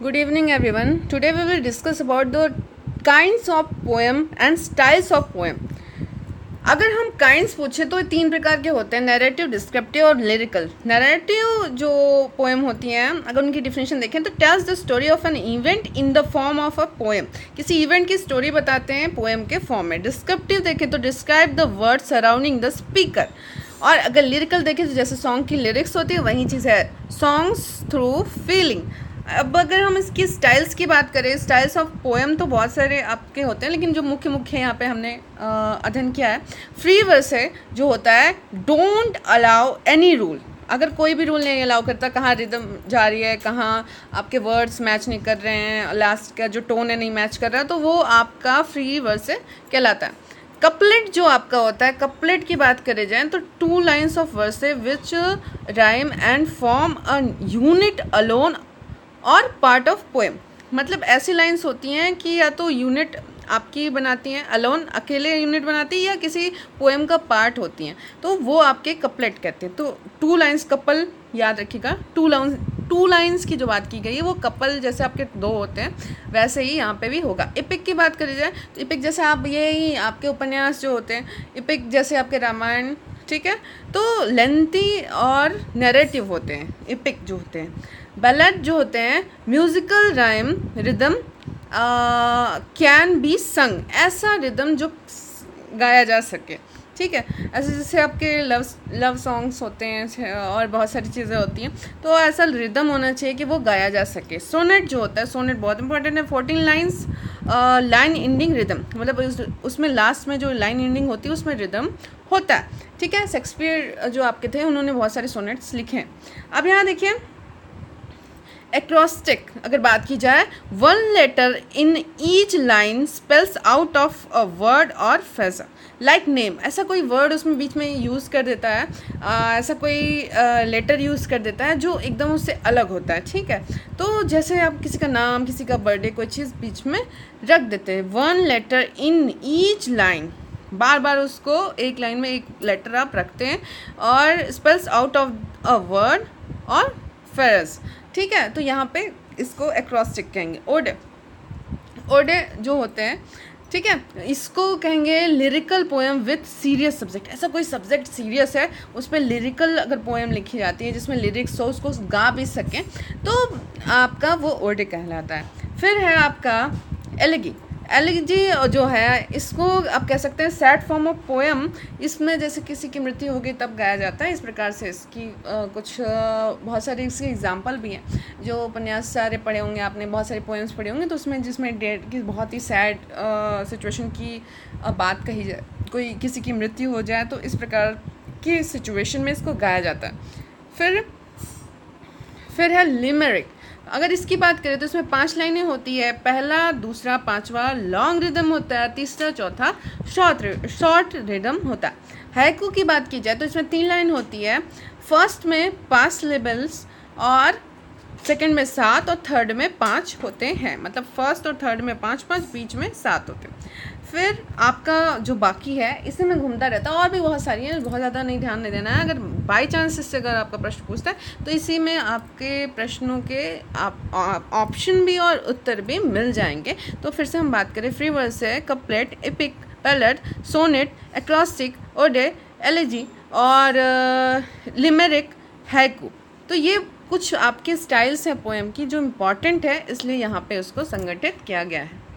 Good evening everyone. Today we will discuss about the kinds of poem and styles of poem. अगर हम kinds पूछे तो 3 प्रकार के होते हैं, नैरेटिव, डिस्क्रिप्टिव और लिरिकल. नैरेटिव जो पोएम होती हैं, अगर उनकी डिफिनेशन देखें तो tells the story of an event in the form of a poem. किसी इवेंट की स्टोरी बताते हैं पोएम के फॉर्म में. डिस्क्रिप्टिव देखें तो describe the word surrounding the speaker. और अगर लिरिकल देखें तो जैसे सॉन्ग की लिरिक्स होती है वही चीज़ है सॉन्ग्स थ्रू फीलिंग. अब अगर हम इसकी स्टाइल्स की बात करें, स्टाइल्स ऑफ पोएम तो बहुत सारे आपके होते हैं, लेकिन जो मुख्य यहाँ पे हमने अध्ययन किया है, फ्री वर्स है जो होता है डोंट अलाउ एनी रूल. अगर कोई भी रूल नहीं अलाउ करता, कहाँ रिदम जा रही है, कहाँ आपके वर्ड्स मैच नहीं कर रहे हैं, लास्ट का जो टोन है नहीं मैच कर रहा है, तो वो आपका फ्री वर्स है कहलाता है. कपलेट जो आपका होता है, कपलेट की बात करें जाए तो 2 लाइन्स ऑफ वर्स है which rhyme and form a unit alone और पार्ट ऑफ पोएम. मतलब ऐसी लाइंस होती हैं कि या तो यूनिट आपकी बनाती हैं, अलोन अकेले यूनिट बनाती है, या किसी पोएम का पार्ट होती हैं, तो वो आपके कपलेट कहते हैं. तो 2 लाइंस कपल याद रखिएगा. 2 लाइंस की जो बात की गई है वो कपल जैसे आपके 2 होते हैं वैसे ही यहाँ पे भी होगा. इपिक की बात करी जाए तो इपिक जैसे आप यही आपके उपन्यास जो होते हैं, इपिक जैसे आपके रामायण, ठीक है, तो लेंथी और नैरेटिव होते हैं इपिक जो होते हैं. बैलेड जो होते हैं musical rhyme rhythm can be sung, ऐसा रिदम जो गाया जा सके, ठीक है. ऐसे जैसे आपके लव सॉन्ग्स होते हैं और बहुत सारी चीज़ें होती हैं, तो ऐसा रिदम होना चाहिए कि वो गाया जा सके. सोनेट जो होता है, सोनेट बहुत इंपॉर्टेंट है. 14 लाइन्स लाइन एंडिंग रिदम, मतलब उसमें लास्ट में जो लाइन एंडिंग होती है उसमें रिदम होता है, ठीक है. शेक्सपियर जो आपके थे उन्होंने बहुत सारे सोनेट्स लिखे हैं. अब यहाँ देखिए एक्रोस्टिक अगर बात की जाए, 1 letter in each line spells out of a word और फ्रेज लाइक नेम. ऐसा कोई वर्ड उसमें बीच में यूज़ कर देता है, ऐसा कोई लेटर यूज़ कर देता है जो एकदम उससे अलग होता है, ठीक है. तो जैसे आप किसी का नाम, किसी का बर्थडे, कोई चीज़ बीच में रख देते हैं. 1 लेटर इन ईच लाइन, बार बार उसको एक लाइन में एक लेटर आप रखते हैं और spells out of a word और फ्रेज, ठीक है. तो यहाँ पे इसको एक्रोस्टिक कहेंगे. ओडे जो होते हैं, ठीक है, इसको कहेंगे lyrical poem with serious subject. ऐसा कोई सब्जेक्ट सीरियस है उस पर लिरिकल अगर पोएम लिखी जाती है जिसमें लिरिक्स हो, उसको गा भी सकें, तो आपका वो ओडे कहलाता है. फिर है आपका एलिगी. एलिगी जो है इसको आप कह सकते हैं सैड फॉर्म ऑफ पोएम. इसमें जैसे किसी की मृत्यु होगी तब गाया जाता है. इस प्रकार से इसकी कुछ बहुत सारे इसके एग्जाम्पल भी हैं. जो उपन्यास सारे पढ़े होंगे आपने, बहुत सारे पोएम्स पढ़े होंगे, तो उसमें जिसमें डेड की बहुत ही सैड सिचुएशन की बात कही जाए, कोई किसी की मृत्यु हो जाए, तो इस प्रकार की सिचुएशन में इसको गाया जाता है. फिर है लिमेरिक. अगर इसकी बात करें तो इसमें 5 लाइनें होती है. पहला, दूसरा, 5वां लॉन्ग रिदम होता है, तीसरा, चौथा शॉर्ट रिदम होता है. हैकू की बात की जाए तो इसमें 3 लाइन होती है. फर्स्ट में 5 सिलेबल्स और सेकंड में 7 और थर्ड में 5 होते हैं. मतलब फर्स्ट और थर्ड में 5, बीच में 7 होते हैं. फिर आपका जो बाकी है इसी में घूमता रहता है. और भी बहुत सारी हैं, बहुत ज़्यादा नहीं ध्यान नहीं देना है. अगर बाई चांस इससे अगर आपका प्रश्न पूछता है तो इसी में आपके प्रश्नों के ऑप्शन भी और उत्तर भी मिल जाएंगे. तो फिर से हम बात करें, फ्री वर्स है couplet, epic, ballad, sonnet, acrostic, ode, elegy और लिमेरिक, हैकू. तो ये कुछ आपके स्टाइल्स हैं पोएम की जो इम्पॉर्टेंट है, इसलिए यहाँ पे उसको संगठित किया गया है.